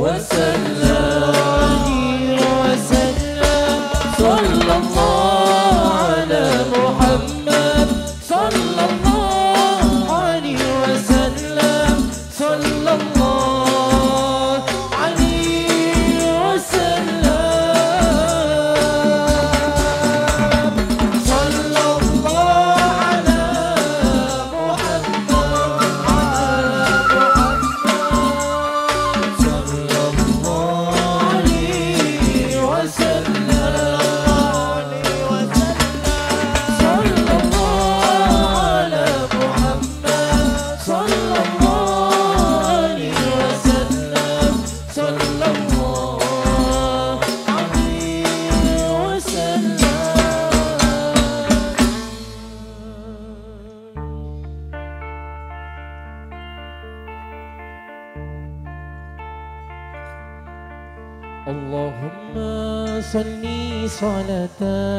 اللهم صل صلاة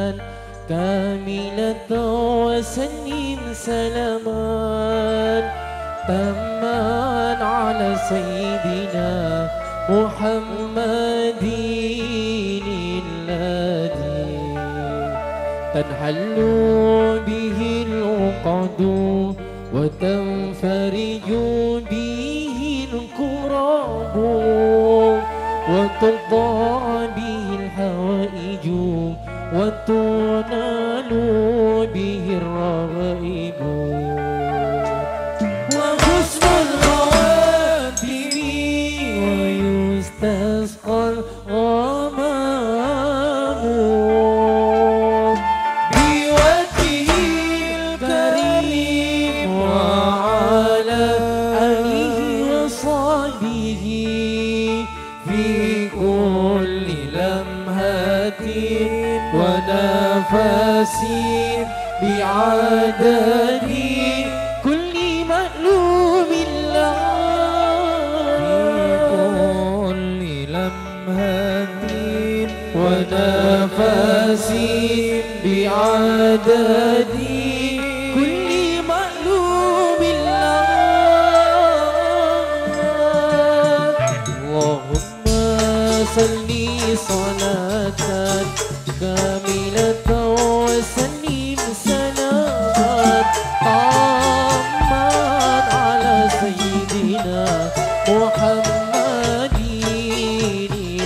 كاملة وسلم سلاما تاما على سيدنا محمد الذي تنحل به العقد وتنفرج به الكرب وتقضى به الحوائج وتنال به الرغائب وحسن الخواتم ويستسقى الغمام بوجهه الكريم وعلى آله وصحبه في كل لمحة ونفس بعدد كل مألوم له في كل لمحة ونفس بعدد كل مألوم له اللهم صل صلاة كاملة وسلم سلاما تاما على سيدنا محمد الذي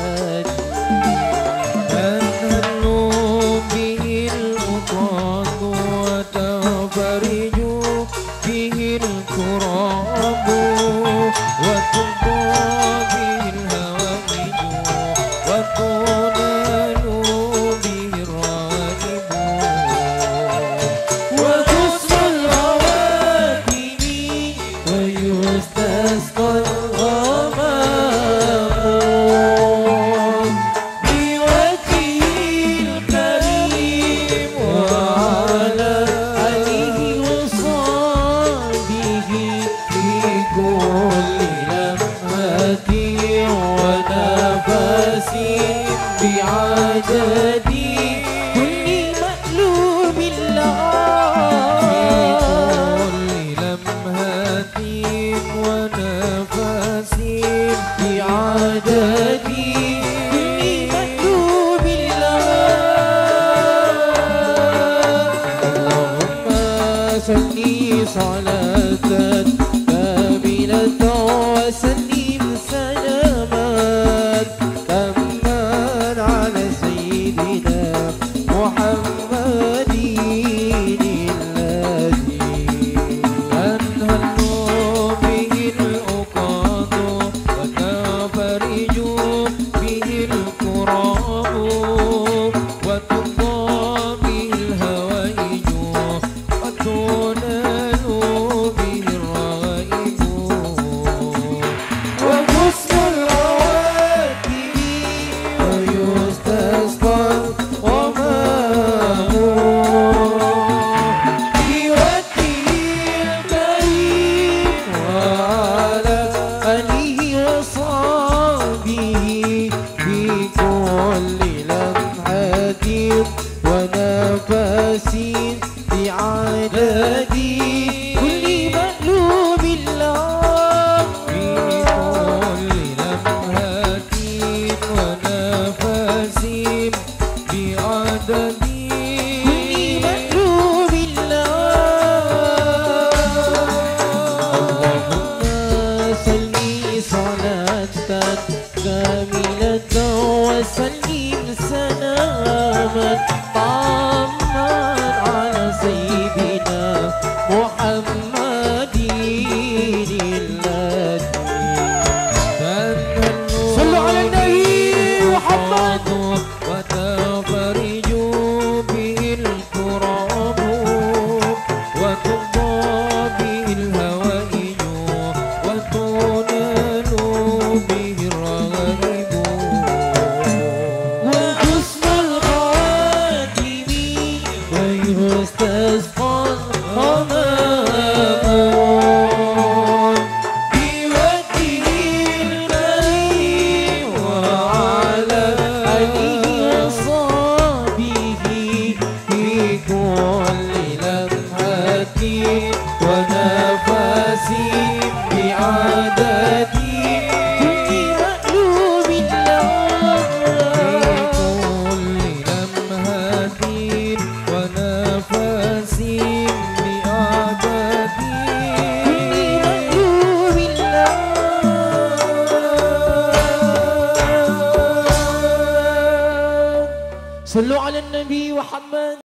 تنهل به العقد وتنفرج به الكرب وتقضى به الهوائج وتنال به الرغائب وحسن الخواتم ويستسقى الغمام بوجهه الكريم وعلى آله وصحبه في كل لمحة ونفس بعدد كل مألوم له في كل لمحة ونفس بعدد كل مألوم له اللهم صل صلاة كاملة وسلم سلاما تاما على سيدنا محمد الذي تنهل به العقد وتنفرج به الكرب وتقضى به الهوائج وتنال به الرغائب وحسن الخواتم ويستسقى الغمام بوجهه الكريم وعلى آله وصحبه في كل لمحة ونفس بعدد كل مألوم له في كل لمحة كاملة وسلم سلاما طاما على سيدنا محمد الذي صلوا على النبي محمد وتفرج به الكرام وتقضى به الهوائج وتنال به الرغائب وحسن الخواتم ويستسقى الغمام بوجهه الكريم وعلى آله وصحبه في كل لمحة ونفس بعدد كل مقلوب له في كل لمحة ونفس بعدد كل مقلوب له. صلوا على النبي محمد.